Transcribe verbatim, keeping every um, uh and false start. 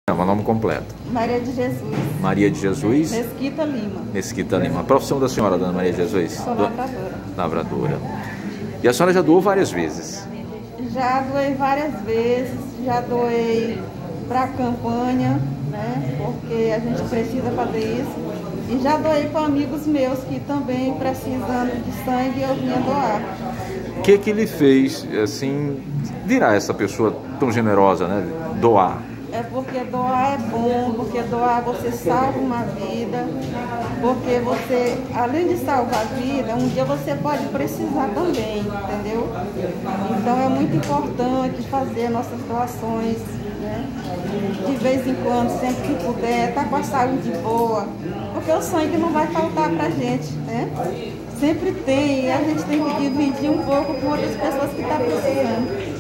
O nome completo? Maria de Jesus. Maria de Jesus? Mesquita Lima. Mesquita Lima. A profissão da senhora, dona Maria de Jesus? Sou lavradora. Lavradora. E a senhora já doou várias vezes? Já doei várias vezes, já doei para a campanha, né? Porque a gente precisa fazer isso. E já doei para amigos meus que também precisando de sangue eu vinha doar. O que que lhe fez, assim, virar essa pessoa tão generosa, né? Doar? É porque doar é bom, porque doar você salva uma vida, porque você, além de salvar a vida, um dia você pode precisar também, entendeu? Então é muito importante fazer nossas doações, né? De vez em quando, sempre que puder, tá com a saúde boa, porque o sangue não vai faltar pra gente, né? Sempre tem, e a gente tem que dividir um pouco com outras pessoas que estão precisando.